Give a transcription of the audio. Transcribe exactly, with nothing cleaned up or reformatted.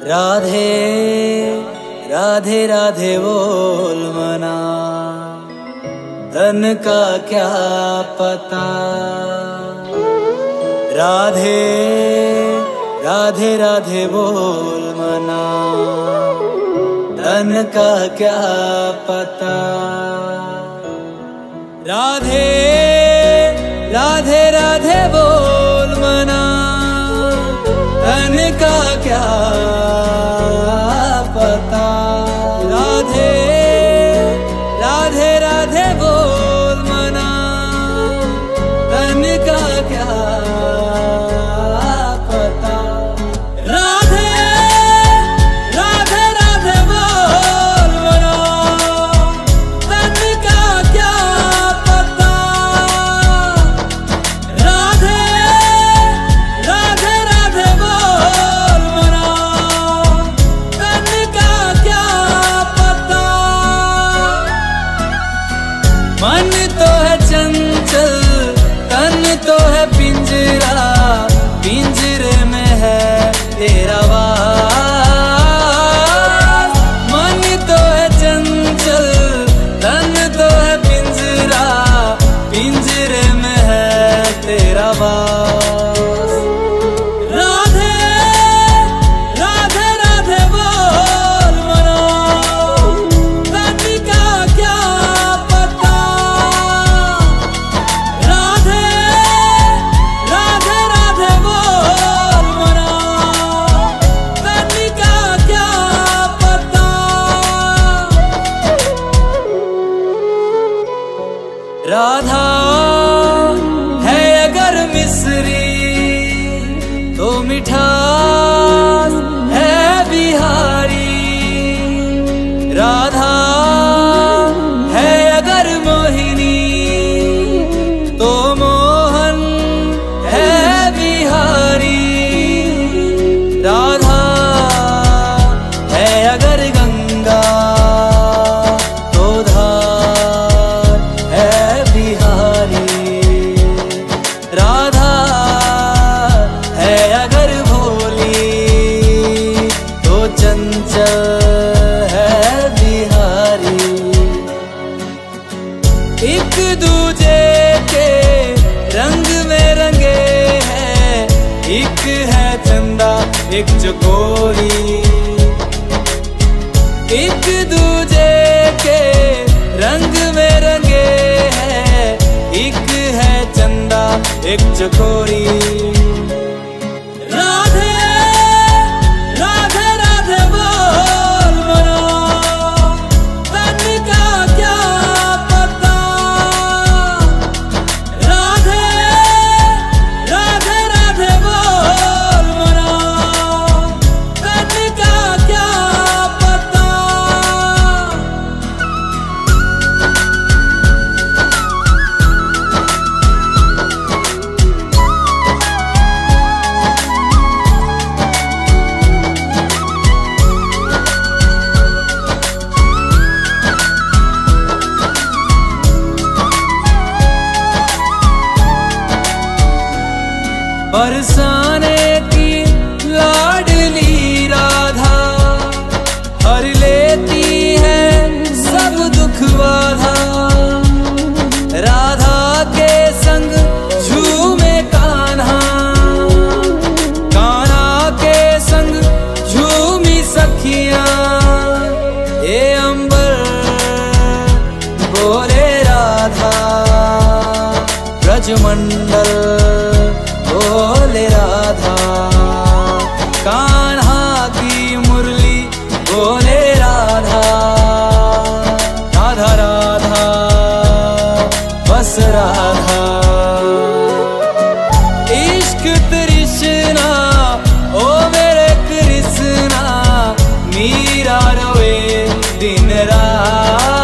राधे राधे राधे बोल मना, धन का क्या पता। राधे राधे राधे बोल मना, धन का क्या पता। राधे राधे राधे बोल मना, धन का क्या पता। राधे राधे राधे बोल मना, धन का क्या पता। राधे राधे राधे बोल मना, धन का क्या पता। राधे राधे राधे बोल मना, धन का क्या पता। मन तो है चंचल, तन तो है पिंजरा, पिंजरे में है तेरा वास। मन तो है चंचल, तन तो है पिंजरा, पिंजरे में है तेरा वास। राधे राधे राधे बोल मना, धन का क्या पता। राधे राधे राधे बोल मना, धन का क्या पता। राधा है अगर मिस्री तो मिठास है बिहारी। राधा है अगर मोहिनी तो मोहन है बिहारी। राधा है अगर गंगा तो धार है बिहारी। राधा है अगर भोली तो चंचल है बिहारी। एक दूजे के रंग में रंगे हैं, एक है चंदा एक चकोरी। एक दूजे के रंग में रंगे हैं, एक है चंदा एक चकोरी। राधे राधे राधे बोल मना, धन का क्या पता। राधे राधे राधे बोल मना, धन का क्या पता। बरसाने की लाडली राधा, हर लेती है सब दुख बाधा। राधा के संग झूमे कान्हा, कान्हा के संग झूमी सखियां। ये अंबर बोले राधा, ब्रजमंडल बोले राधा। कान्हा की मुरली बोले राधा, राधा राधा बस राधा। इश्क तृष्णा ओ मेरे कृष्णा, मीरा रोए दिन रात।